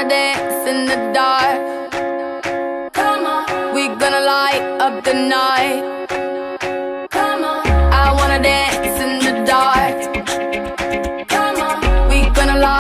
gonna dance in the dark. Come on, we gonna light up the night.